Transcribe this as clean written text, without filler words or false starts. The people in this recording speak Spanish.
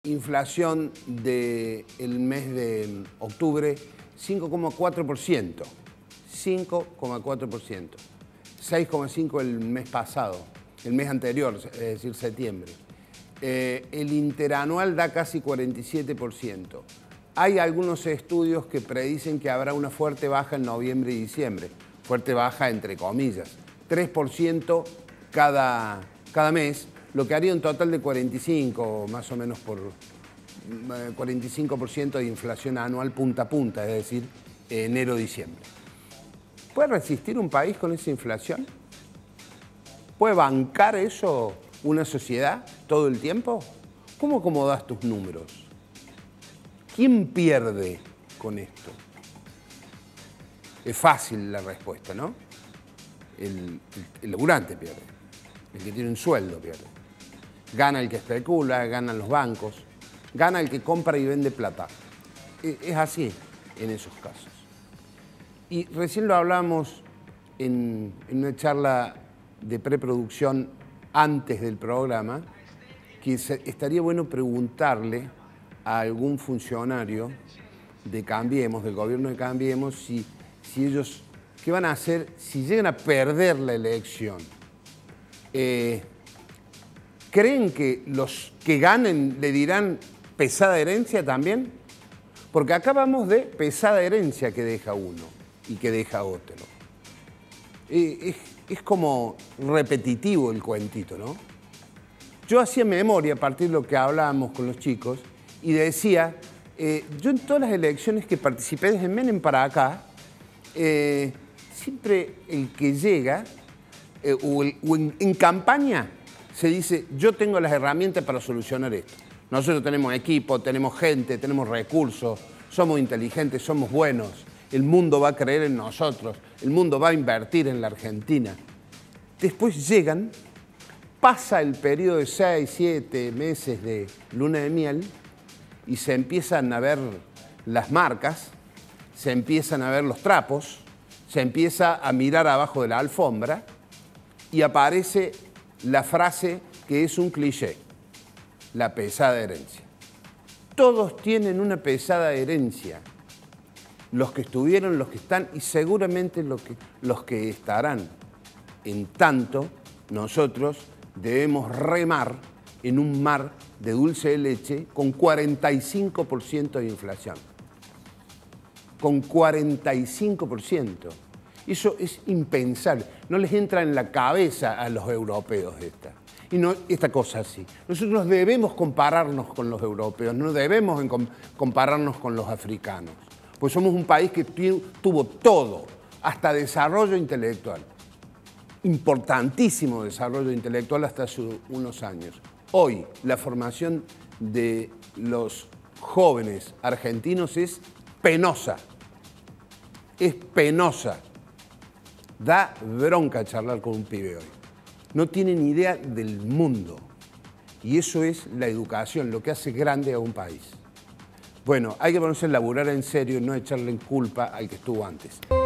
Inflación del mes de octubre, 5,4%. 5,4%. 6,5% el mes pasado, el mes anterior, es decir, septiembre. El interanual da casi 47%. Hay algunos estudios que predicen que habrá una fuerte baja en noviembre y diciembre. Fuerte baja entre comillas. 3% cada mes, lo que haría un total de 45, más o menos por 45% de inflación anual punta a punta, es decir, enero-diciembre. ¿Puede resistir un país con esa inflación? ¿Puede bancar eso una sociedad todo el tiempo? ¿Cómo acomodas tus números? ¿Quién pierde con esto? Es fácil la respuesta, ¿no? El laburante pierde, el que tiene un sueldo pierde. Gana el que especula, ganan los bancos, gana el que compra y vende plata. Es así en esos casos. Y recién lo hablamos en una charla de preproducción antes del programa, que estaría bueno preguntarle a algún funcionario de Cambiemos, del gobierno de Cambiemos, si ellos, ¿qué van a hacer si llegan a perder la elección? ¿Creen que los que ganen le dirán pesada herencia también? Porque acá vamos de pesada herencia que deja uno y que deja otro. Es como repetitivo el cuentito, ¿no? Yo hacía memoria a partir de lo que hablábamos con los chicos y decía, yo en todas las elecciones que participé desde Menem para acá, siempre el que llega, en campaña, se dice, yo tengo las herramientas para solucionar esto. Nosotros tenemos equipo, tenemos gente, tenemos recursos, somos inteligentes, somos buenos, el mundo va a creer en nosotros, el mundo va a invertir en la Argentina. Después llegan, pasa el periodo de 6, 7 meses de luna de miel y se empiezan a ver las marcas, se empiezan a ver los trapos, se empieza a mirar abajo de la alfombra y aparece la frase que es un cliché, la pesada herencia. Todos tienen una pesada herencia, los que estuvieron, los que están y seguramente los que estarán. En tanto, nosotros debemos remar en un mar de dulce de leche con 45% de inflación. Con 45%. Eso es impensable. No les entra en la cabeza a los europeos esta cosa así. Nosotros debemos compararnos con los europeos, no debemos compararnos con los africanos. Pues somos un país que tuvo todo, hasta desarrollo intelectual. Importantísimo desarrollo intelectual hasta hace unos años. Hoy la formación de los jóvenes argentinos es penosa. Es penosa. Da bronca charlar con un pibe hoy. No tiene ni idea del mundo. Y eso es la educación, lo que hace grande a un país. Bueno, hay que ponerse a laburar en serio y no echarle en culpa al que estuvo antes.